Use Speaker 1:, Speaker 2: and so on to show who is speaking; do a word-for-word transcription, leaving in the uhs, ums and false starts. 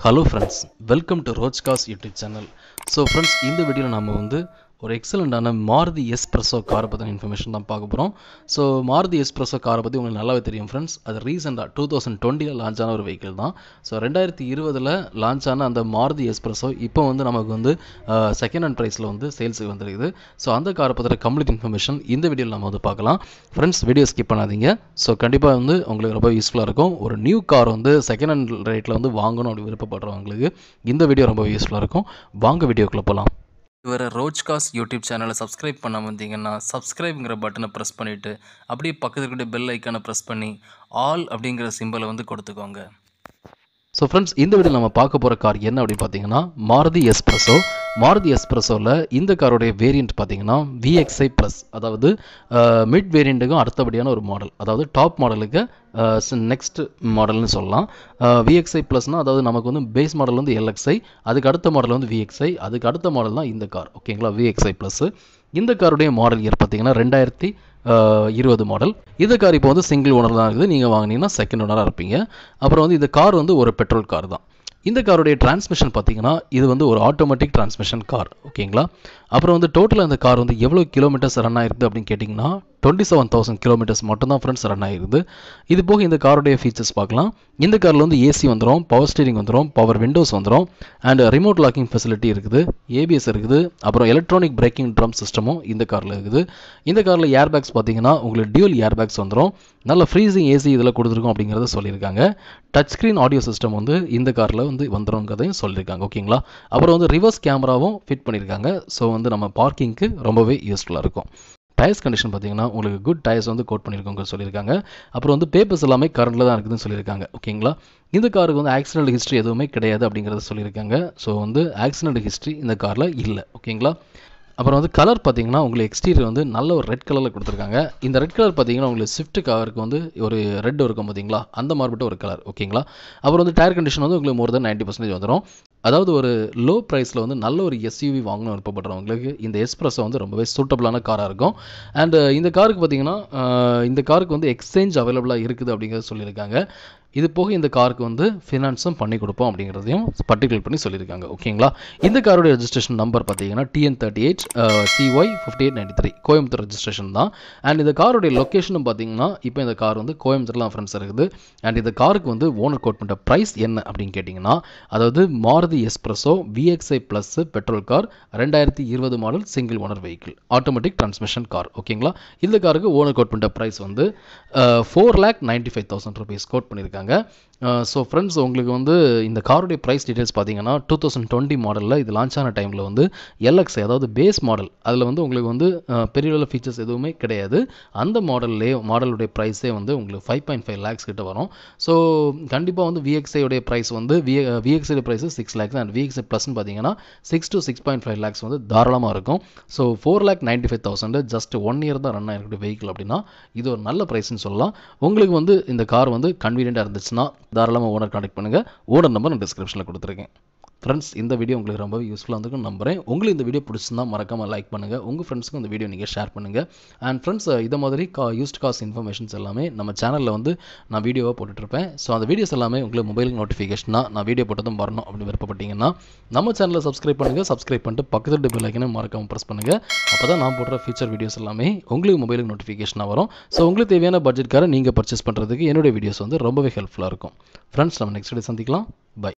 Speaker 1: Hello friends, welcome to Roche YouTube channel. So friends, இந்த வீடியோல நாம வந்து ஒரு எக்ஸலண்டான Maruti S-Presso காரை பத்தின இன்ஃபர்மேஷன் தான் பார்க்க போறோம். ஸோ Maruti S-Presso காரை பத்தி உங்களுக்கு நல்லாவே தெரியும் ஃப்ரெண்ட்ஸ். அது ரீசெண்டாக டூ தௌசண்ட் டுவெண்ட்டில லான்ச் ஆன ஒரு வெஹிக்கிள் தான். ஸோ ரெண்டாயிரத்தி இருபதுல லான்ச் ஆன அந்த Maruti S-Presso இப்போ வந்து நமக்கு வந்து செகண்ட் ஹேண்ட் ப்ரைஸில் வந்து சேல்ஸுக்கு வந்துருக்குது. ஸோ அந்த காரை பற்றின கம்ப்ளீட் இன்ஃபர்மேஷன் இந்த வீடியோவில் நம்ம வந்து பார்க்கலாம். ஃப்ரெண்ட்ஸ், வீடியோ ஸ்கிப் பண்ணாதீங்க. ஸோ கண்டிப்பாக வந்து உங்களுக்கு ரொம்ப யூஸ்ஃபுல்லாக இருக்கும். ஒரு நியூ கார் வந்து செகண்ட் ஹேண்ட் ரேட்டில் வந்து வாங்கணும் அப்படி விருப்பப்படுறவங்களுக்கு இந்த வீடியோ ரொம்ப யூஸ்ஃபுல்லாக இருக்கும். வாங்க வீடியோக்குள்ளே போகலாம்.
Speaker 2: இவரை ரோச்காஸ் யூடியூப் சேனலை சப்ஸ்கிரைப் பண்ணாமல் வந்தீங்கன்னா சப்ஸ்கிரைப்ங்கிற பட்டனை ப்ரெஸ் பண்ணிவிட்டு அப்படியே பக்கத்தில் இருக்கிற பெல் ஐக்கானை ப்ரெஸ் பண்ணி ஆல் அப்படிங்கிற சிம்பிளை வந்து கொடுத்துக்கோங்க.
Speaker 1: ஸோ ஃப்ரெண்ட்ஸ், இந்த வீடியோவில் நம்ம பார்க்க போகிற கார் என்ன அப்படின்னு பார்த்தீங்கன்னா Maruti S-Presso. Maruti S-Pressoவில் இந்த காரோடைய வேரியண்ட் பார்த்தீங்கன்னா V X I ப்ளஸ், அதாவது மிட் வேரியண்ட்டுக்கும் அடுத்தபடியான ஒரு மாடல், அதாவது டாப் மாடலுக்கு நெக்ஸ்ட் மாடல்னு சொல்லலாம். V X I ப்ளஸ்னால் அதாவது நமக்கு வந்து பேஸ் மாடல் வந்து L X I, அதுக்கு அடுத்த மாடல் வந்து V X I, அதுக்கு அடுத்த மாடல் தான் இந்த கார். ஓகேங்களா, V X I ப்ளஸ். இந்த காருடைய மாடல் இயர் பார்த்தீங்கன்னா ரெண்டாயிரத்தி இருபது மாடல். இந்த கார் இப்போ வந்து சிங்கிள் ஓனர் தான் இருக்குது. நீங்கள் வாங்கினீங்கன்னா செகண்ட் ஓனராக இருப்பீங்க. அப்புறம் வந்து இந்த கார் வந்து ஒரு பெட்ரோல் கார் தான். இந்த காருடைய டிரான்ஸ்மிஷன் பார்த்தீங்கன்னா இது வந்து ஒரு ஆட்டோமேட்டிக் டிரான்ஸ்மிஷன் கார். ஓகேங்களா. அப்புறம் வந்து டோட்டலாக இந்த கார் வந்து எவ்வளோ கிலோமீட்டர்ஸ் ரன் ஆகிருக்குது அப்படின்னு கேட்டிங்கன்னா டுவெண்ட்டி செவன் தௌசண்ட் கிலோமீட்டர்ஸ் மட்டும்தான் ஃப்ரெண்ட்ஸ் ரன் ஆகிருக்குது. இது போக இந்த காருடைய ஃபீச்சர்ஸ் பார்க்கலாம். இந்த காரில் வந்து ஏசி வந்துடும், பவர் ஸ்டீரிங் வந்துடும், பவர் விண்டோஸ் வந்துடும், அண்ட் ரிமோட் லாக்கிங் ஃபெசிலிட்டி இருக்குது, ஏபிஎஸ் இருக்குது, அப்புறம் எலக்ட்ரானிக் பிரேக்கிங் ட்ரம் சிஸ்டமும் இந்த காரில் இருக்குது. இந்த காரில் ஏர் பேக்ஸ் பார்த்தீங்கன்னா உங்களுக்கு டியூல் ஏர் பேக்ஸ் வந்துடும். நல்ல ஃப்ரீசிங் ஏசி இதில் கொடுத்துருக்கோம் அப்படிங்கிறத சொல்லியிருக்காங்க. டச் ஸ்க்ரீன் ஆடியோ சிஸ்டம் வந்து இந்த காரில் வந்து வந்துடும்ங்கிறதையும் சொல்லியிருக்காங்க. ஓகேங்களா. அப்புறம் வந்து ரிவர்ஸ் கேமராவும் ஃபிட் பண்ணியிருக்காங்க. ஸோ வந்து நம்ம பார்க்கிங்க்கு ரொம்பவே யூஸ்ஃபுல்லாக இருக்கும். டயர்ஸ் கண்டிஷன் பார்த்தீங்கன்னா உங்களுக்கு குட் டயர்ஸ் வந்து கோட் பண்ணியிருக்கோங்க சொல்லியிருக்காங்க. அப்புறம் வந்து பேப்பர்ஸ் எல்லாமே கரண்டில் தான் இருக்குதுன்னு சொல்லியிருக்காங்க. ஓகேங்களா. இந்த காருக்கு வந்து ஆக்சிடென்ட் ஹிஸ்ட்ரி எதுவுமே கிடையாது அப்படிங்கிறத சொல்லியிருக்காங்க. ஸோ வந்து ஆக்சிடென்ட் ஹிஸ்ட்ரி இந்த காரில் இல்லை. ஓகேங்களா. அப்புறம் வந்து கலர் பார்த்தீங்கன்னா உங்களுக்கு எக்ஸ்டீரியர் வந்து நல்ல ஒரு ரெட் கலரில் கொடுத்துருக்காங்க. இந்த ரெட் கலர் பார்த்தீங்கன்னா உங்களுக்கு ஸ்விஃப்ட் காருக்கு வந்து ஒரு ரெட் இருக்கும் பார்த்தீங்களா, அந்த மாதிரிப்பட்ட ஒரு கலர். ஓகேங்களா. அப்புறம் வந்து டயர் கண்டிஷன் வந்து உங்களுக்கு மோர் தென் நைன்ட்டி பர்சன்டேஜ் வந்துடும். அதாவது ஒரு லோ ப்ரைஸில் வந்து நல்ல ஒரு எஸ்யூவி வாங்கணும் விருப்பப்படுறவங்களுக்கு இந்த S-Presso வந்து ரொம்பவே சூட்டபிளான காராக இருக்கும். அண்ட் இந்த காருக்கு பார்த்தீங்கன்னா இந்த காருக்கு வந்து எக்ஸ்சேஞ்ச் அவைலபிளாக இருக்குது அப்படிங்கிறத சொல்லியிருக்காங்க. இது போக இந்த காருக்கு வந்து ஃபினான்ஸும் பண்ணி கொடுப்போம் அப்படிங்கிறதையும் பர்டிகுலர் பண்ணி சொல்லியிருக்காங்க. ஓகேங்களா. இந்த காரோட ரெஜிஸ்ட்ரேஷன் நம்பர் பார்த்தீங்கன்னா T N thirty eight C Y fifty eight ninety three Coimbatore registration தான். அண்ட் இந்த காரோடைய லொக்கேஷனும் பார்த்தீங்கன்னா இப்போ இந்த கார் வந்து கோயம்புத்தூர்லாம் ஃப்ரெண்ட்ஸ் இருக்குது. அண்ட் இந்த காருக்கு வந்து ஓனர் கோட் பண்ணுற ப்ரைஸ் என்ன அப்படின்னு கேட்டிங்கன்னா, அதாவது Maruti S-Presso V X I plus petrol car, ரெண்டாயிரத்தி இருபது மாடல் single owner vehicle, automatic transmission car. ஓகேங்களா. இந்த காருக்கு ஓனர் கோட் பண்ணுற ப்ரைஸ் வந்து four lakh ninety five thousand rupees quote பண்ணியிருக்காங்க. ஸோ ஃப்ரெண்ட்ஸ், உங்களுக்கு வந்து இந்த காருடைய ப்ரைஸ் டீட்டெயில்ஸ் பார்த்தீங்கன்னா டூ தௌசண்ட் டுவெண்ட்டி மாடலில் இது லான்ச் ஆன டைமில் வந்து L X I, அதாவது பேஸ் மாடல், அதில் வந்து உங்களுக்கு வந்து பெரிய அளவில் ஃபீச்சர்ஸ் எதுவுமே கிடையாது. அந்த மாடல்லே மாடலுடைய ப்ரைஸே வந்து உங்களுக்கு ஃபைவ் பாயிண்ட் ஃபைவ் லேக்ஸ் கிட்ட வரும். ஸோ கண்டிப்பாக வந்து V X I உடைய ப்ரைஸ் வந்து V X I price six lakhs and V X I ப்ளஸ்ன்னு பார்த்தீங்கன்னா six to six point five lakhs வந்து தாராளமாக இருக்கும். So four lakh ninety five thousand just one year தான் ரன் ஆகிருக்கிற வெஹிக்கிள் அப்படின்னா இது ஒரு நல்ல ப்ரைஸ்ன்னு சொல்லலாம். உங்களுக்கு வந்து இந்த கார் வந்து கன்வீனியண்ட்டாக இருந்துச்சுன்னா தாராளமாக ஓனர் கான்டாக்ட் பண்ணுங்கள். ஓனர் நம்பர் நான் டிஸ்கிரிப்ஷனில் கொடுத்துருக்கேன். ஃப்ரெண்ட்ஸ், இந்த வீடியோ உங்களுக்கு ரொம்ப யூஸ்ஃபுல்லாக இருந்திருக்குன்னு நம்புறேன். உங்களுக்கு இந்த வீடியோ பிடிச்சிருந்தா மறக்காமல் லைக் பண்ணுங்கள். உங்கள் ஃப்ரெண்ட்ஸுக்கும் இந்த வீடியோ நீங்கள் ஷேர் பண்ணுங்கள். அண்ட் ஃப்ரெண்ட்ஸ், இதை மாதிரி கா யூஸ்ட் காஸ் இன்ஃபர்மேஷன்ஸ் எல்லாமே நம்ம சேனலில் வந்து நான் வீடியோவாக போட்டுட்ருப்பேன். ஸோ அந்த வீடியோஸ் எல்லாமே உங்களுக்கு மொபைலுக்கு நோட்டிஃபிகேஷனாக நான் வீடியோ போட்டதும் வரணும் அப்படின்னு விருப்பப்பட்டீங்கன்னா நம்ம சேனலை சப்ஸ்கிரைப் பண்ணுங்கள். சப்ஸ்கிரைப் பண்ணிட்டு பக்கத்தில் பெல் ஐக்கனை மறக்காமல் ப்ரெஸ் பண்ணுங்கள். அப்போ தான் நான் போடுற ஃபியூச்சர் வீடியோஸ் எல்லாமே உங்களுக்கு மொபைலுக்கு நோட்டிஃபிகேஷனாக வரும். ஸோ உங்களுக்கு தேவையான பட்ஜெட் காரை நீங்கள் பர்ச்சேஸ் பண்ணுறதுக்கு என்னுடைய வீடியோஸ் வந்து ரொம்பவே ஹெல்ப்ஃபுல்லாக இருக்கும். ஃப்ரெண்ட்ஸ், நம்ம நெக்ஸ்ட் வீடியோ சந்திக்கலாம். பை.